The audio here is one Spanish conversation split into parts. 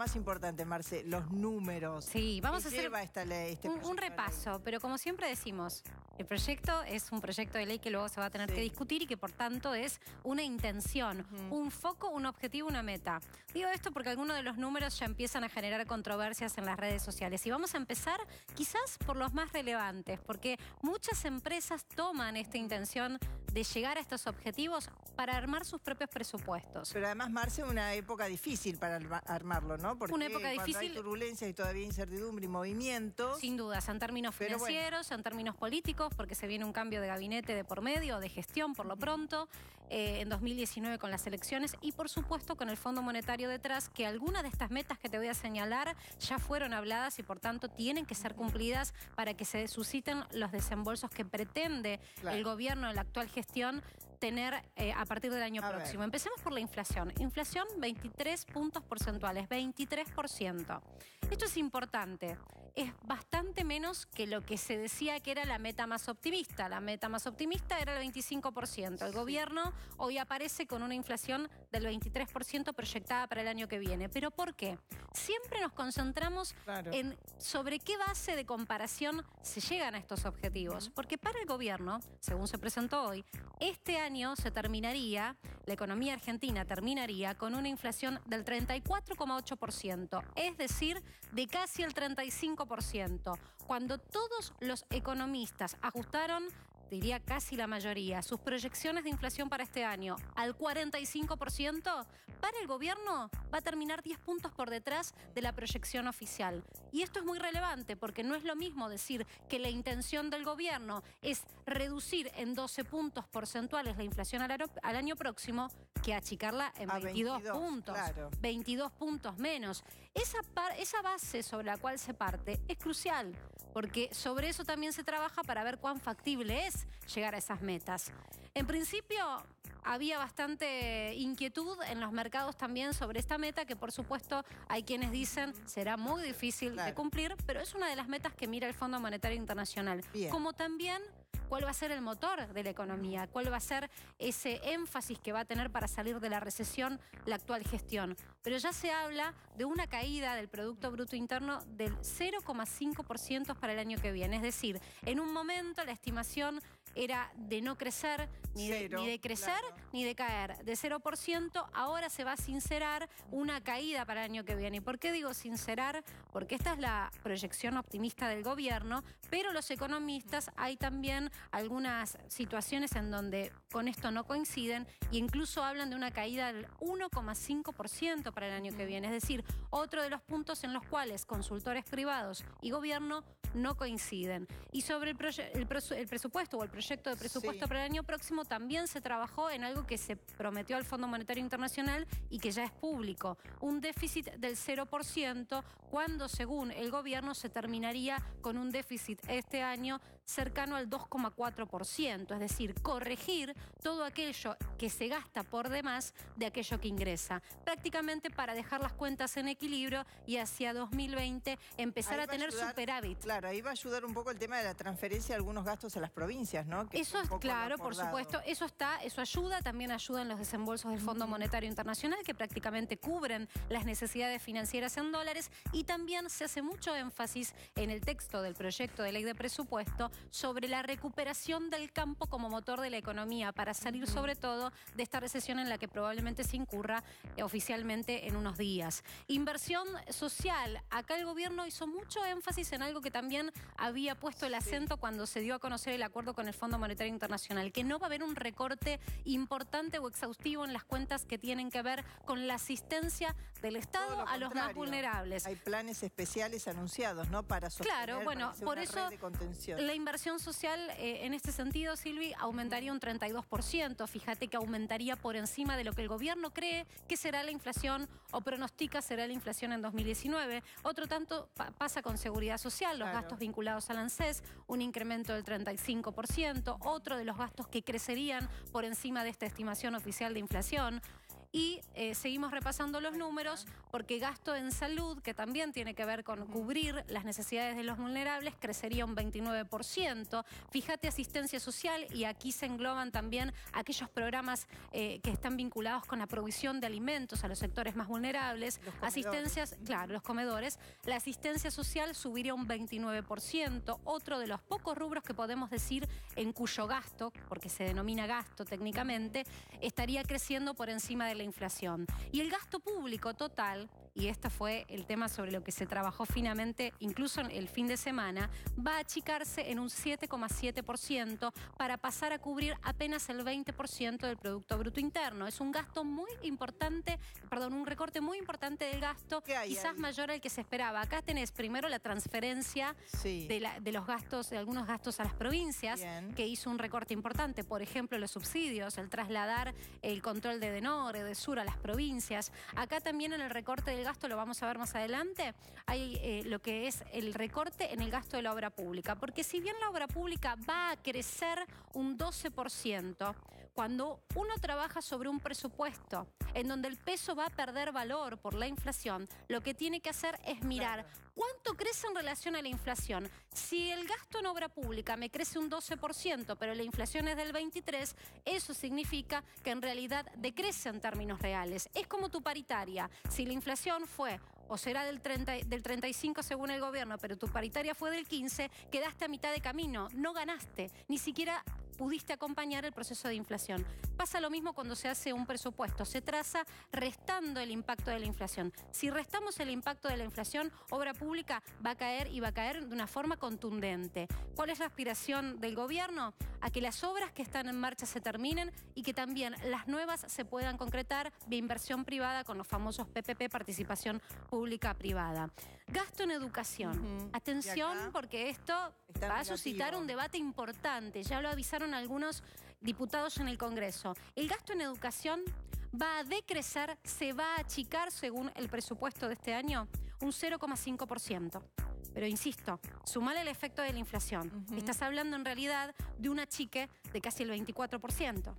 más importante, Marce, los números. Sí, vamos a hacer un repaso, pero como siempre decimos, el proyecto es un proyecto de ley que luego se va a tener que discutir y que por tanto es una intención, un foco, un objetivo, una meta. Digo esto porque algunos de los números ya empiezan a generar controversias en las redes sociales. Y vamos a empezar quizás por los más relevantes, porque muchas empresas toman esta intención de llegar a estos objetivos para armar sus propios presupuestos. Pero además, Marce, una época difícil para armarlo, ¿no? Porque una época difícil, hay turbulencia y todavía incertidumbre y movimientos. Sin dudas, en términos financieros, en términos políticos, porque se viene un cambio de gabinete de por medio, de gestión por lo pronto, en 2019 con las elecciones y por supuesto con el Fondo Monetario detrás, que algunas de estas metas que te voy a señalar ya fueron habladas y por tanto tienen que ser cumplidas para que se susciten los desembolsos que pretende el gobierno de la actual gestión tener a partir del año próximo. Empecemos por la inflación. Inflación 23 puntos porcentuales, 23%. Esto es importante. Es bastante menos que lo que se decía que era la meta más optimista. La meta más optimista era el 25%. El gobierno hoy aparece con una inflación del 23% proyectada para el año que viene. ¿Pero por qué? Siempre nos concentramos en sobre qué base de comparación se llegan a estos objetivos. Porque para el gobierno, según se presentó hoy, este año se terminaría, la economía argentina terminaría con una inflación del 34,8%, es decir, de casi el 35%. Cuando todos los economistas ajustaron, diría casi la mayoría, sus proyecciones de inflación para este año al 45%, para el gobierno va a terminar 10 puntos por detrás de la proyección oficial. Y esto es muy relevante porque no es lo mismo decir que la intención del gobierno es reducir en 12 puntos porcentuales la inflación al año próximo que achicarla en 22 puntos. 22 puntos menos. Esa base sobre la cual se parte es crucial porque sobre eso también se trabaja para ver cuán factible es llegar a esas metas. En principio había bastante inquietud en los mercados también sobre esta meta que por supuesto hay quienes dicen será muy difícil de cumplir, pero es una de las metas que mira el Fondo Monetario Internacional. Como también cuál va a ser el motor de la economía, cuál va a ser ese énfasis que va a tener para salir de la recesión la actual gestión. Pero ya se habla de una caída del Producto Bruto Interno del 0,5% para el año que viene. Es decir, en un momento la estimación era de no crecer, ni de crecer, ni de caer. De 0%, ahora se va a sincerar una caída para el año que viene. ¿Y por qué digo sincerar? Porque esta es la proyección optimista del gobierno, pero los economistas hay también algunas situaciones en donde con esto no coinciden e incluso hablan de una caída del 1,5% para el año que viene. Es decir, otro de los puntos en los cuales consultores privados y gobierno no coinciden. Y sobre el presupuesto o el proyecto de presupuesto para el año próximo también se trabajó en algo que se prometió al Fondo Monetario Internacional y que ya es público. Un déficit del 0% cuando según el gobierno se terminaría con un déficit este año cercano al 2,4%. Es decir, corregir todo aquello que se gasta por demás de aquello que ingresa. Prácticamente para dejar las cuentas en equilibrio y hacia 2020 empezar a tener superávit. Claro, ahí va a ayudar un poco el tema de la transferencia de algunos gastos a las provincias, ¿no? Que eso es claro, por supuesto. Eso ayuda. También ayudan los desembolsos del Fondo Monetario Internacional que prácticamente cubren las necesidades financieras en dólares y también se hace mucho énfasis en el texto del proyecto de ley de presupuesto sobre la recuperación del campo como motor de la economía para salir sobre todo de esta recesión en la que probablemente se incurra oficialmente en unos días. Inversión social. Acá el gobierno hizo mucho énfasis en algo que también había puesto el acento cuando se dio a conocer el acuerdo con el Fondo Monetario Internacional, que no va a haber un recorte importante o exhaustivo en las cuentas que tienen que ver con la asistencia del Estado a los más vulnerables. Hay planes especiales anunciados, ¿no? Para sostener, por eso la inversión social en este sentido, Silvi, aumentaría un 32%. Fíjate que aumentaría por encima de lo que el gobierno cree que será la inflación o pronostica será la inflación en 2019. Otro tanto pasa con seguridad social, los gastos vinculados al ANSES, un incremento del 35%, otro de los gastos que crecerían por encima de esta estimación oficial de inflación. Y seguimos repasando los números porque gasto en salud, que también tiene que ver con cubrir las necesidades de los vulnerables, crecería un 29%. Fíjate, asistencia social, y aquí se engloban también aquellos programas que están vinculados con la provisión de alimentos a los sectores más vulnerables. Asistencias, claro, los comedores. La asistencia social subiría un 29%. Otro de los pocos rubros que podemos decir en cuyo gasto, porque se denomina gasto técnicamente, estaría creciendo por encima de la inflación. Y el gasto público total, y este fue el tema sobre lo que se trabajó finamente incluso el fin de semana, va a achicarse en un 7,7% para pasar a cubrir apenas el 20% del Producto Bruto Interno. Es un gasto muy importante, perdón, un recorte muy importante del gasto, quizás mayor al que se esperaba. Acá tenés primero la transferencia de los gastos, de algunos gastos a las provincias, que hizo un recorte importante. Por ejemplo, los subsidios, el trasladar el control de Edenor, Edesur a las provincias. Acá también en el recorte del gasto, lo vamos a ver más adelante, hay lo que es el recorte en el gasto de la obra pública. Porque si bien la obra pública va a crecer un 12%, cuando uno trabaja sobre un presupuesto en donde el peso va a perder valor por la inflación, lo que tiene que hacer es mirar cuánto crece en relación a la inflación. Si el gasto en obra pública me crece un 12%, pero la inflación es del 23%, eso significa que en realidad decrece en términos reales. Es como tu paritaria. Si la inflación fue o será del 35 según el gobierno, pero tu paritaria fue del 15, quedaste a mitad de camino, no ganaste, ni siquiera pudiste acompañar el proceso de inflación. Pasa lo mismo cuando se hace un presupuesto, se traza restando el impacto de la inflación. Si restamos el impacto de la inflación, obra pública va a caer, y va a caer de una forma contundente. ¿Cuál es la aspiración del gobierno? A que las obras que están en marcha se terminen y que también las nuevas se puedan concretar vía inversión privada con los famosos PPP, participación pública-privada. Gasto en educación. Atención, porque esto va a suscitar un debate importante. Ya lo avisaron algunos diputados en el Congreso. El gasto en educación va a decrecer, se va a achicar según el presupuesto de este año, un 0,5%. Pero insisto, sumale el efecto de la inflación. Estás hablando en realidad de un achique de casi el 24%.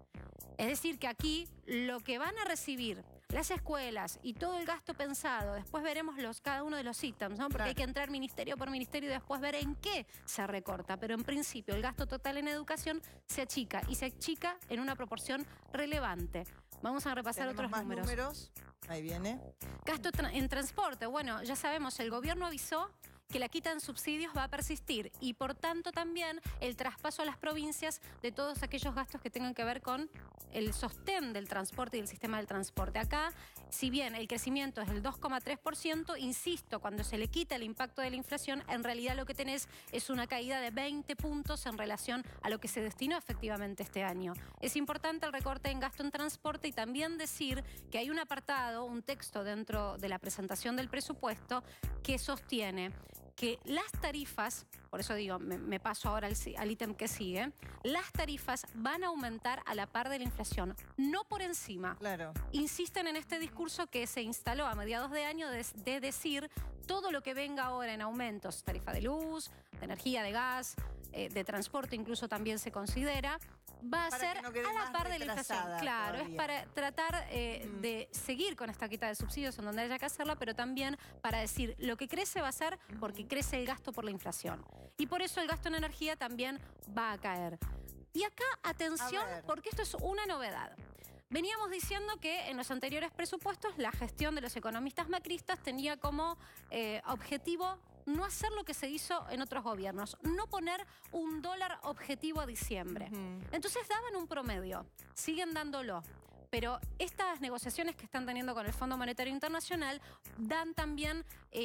Es decir, que aquí lo que van a recibir las escuelas y todo el gasto pensado, después veremos cada uno de los ítems, ¿no? Porque hay que entrar ministerio por ministerio y después ver en qué se recorta. Pero en principio el gasto total en educación se achica, y se achica en una proporción relevante. Vamos a repasar otros números. Ahí viene. Gasto en transporte. Bueno, ya sabemos, el gobierno avisó que la quita en subsidios va a persistir, y por tanto también el traspaso a las provincias de todos aquellos gastos que tengan que ver con el sostén del transporte y del sistema del transporte. Acá, si bien el crecimiento es del 2,3%, insisto, cuando se le quita el impacto de la inflación, en realidad lo que tenés es una caída de 20 puntos en relación a lo que se destinó efectivamente este año. Es importante el recorte en gasto en transporte, y también decir que hay un apartado, un texto dentro de la presentación del presupuesto que sostiene que las tarifas, por eso digo, me paso ahora al ítem que sigue, las tarifas van a aumentar a la par de la inflación, no por encima. Claro. Insisten en este discurso que se instaló a mediados de año de decir todo lo que venga ahora en aumentos, tarifa de luz, de energía, de gas, de transporte incluso también se considera, va a ser a la par de la inflación. Claro, todavía. Es para tratar de seguir con esta quita de subsidios en donde haya que hacerla, pero también para decir lo que crece va a ser porque crece el gasto por la inflación. Y por eso el gasto en energía también va a caer. Y acá, atención, porque esto es una novedad. Veníamos diciendo que en los anteriores presupuestos la gestión de los economistas macristas tenía como objetivo no hacer lo que se hizo en otros gobiernos, no poner un dólar objetivo a diciembre. Entonces daban un promedio, siguen dándolo. Pero estas negociaciones que están teniendo con el Fondo Monetario Internacional dan también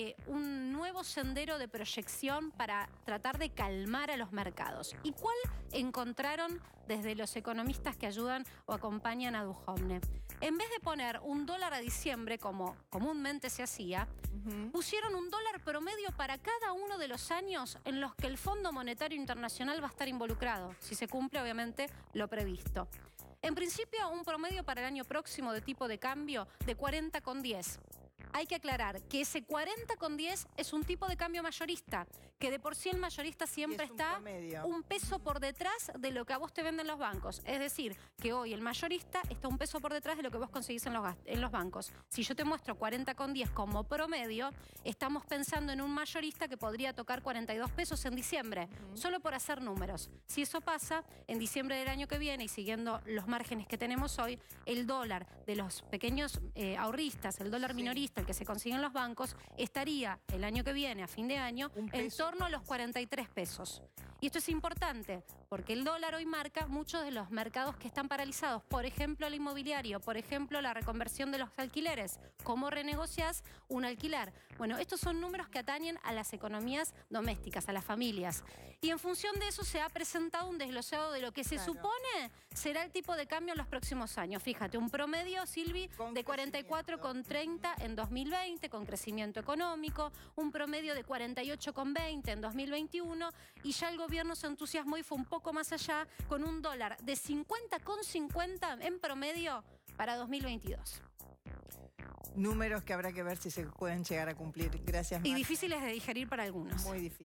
un nuevo sendero de proyección para tratar de calmar a los mercados. ¿Y cuál encontraron desde los economistas que ayudan o acompañan a Duhovne? En vez de poner un dólar a diciembre, como comúnmente se hacía, pusieron un dólar promedio para cada uno de los años en los que el Fondo Monetario Internacional va a estar involucrado, si se cumple obviamente lo previsto. En principio, un promedio para el año próximo de tipo de cambio de 40,10. hay que aclarar que ese 40,10 es un tipo de cambio mayorista, que de por sí el mayorista siempre está un peso por detrás de lo que a vos te venden los bancos. Es decir, que hoy el mayorista está un peso por detrás de lo que vos conseguís en los bancos. Si yo te muestro 40,10 como promedio, estamos pensando en un mayorista que podría tocar 42 pesos en diciembre, solo por hacer números. Si eso pasa, en diciembre del año que viene y siguiendo los márgenes que tenemos hoy, el dólar de los pequeños ahorristas, el dólar minorista, el que se consigue en los bancos, estaría el año que viene, a fin de año, en torno a los 43 pesos. Y esto es importante porque el dólar hoy marca muchos de los mercados que están paralizados. Por ejemplo, el inmobiliario, por ejemplo, la reconversión de los alquileres. ¿Cómo renegociás un alquiler? Bueno, estos son números que atañen a las economías domésticas, a las familias. Y en función de eso se ha presentado un desglosado de lo que se supone será el tipo de cambio en los próximos años. Fíjate, un promedio, Silvi, de 44,30 en 2020, con crecimiento económico, un promedio de 48,20 en 2021, y ya el gobierno se entusiasmó y fue un poco más allá, con un dólar de 50,50 en promedio para 2022. Números que habrá que ver si se pueden llegar a cumplir. Gracias, Marta. Y difíciles de digerir para algunos. Muy difícil.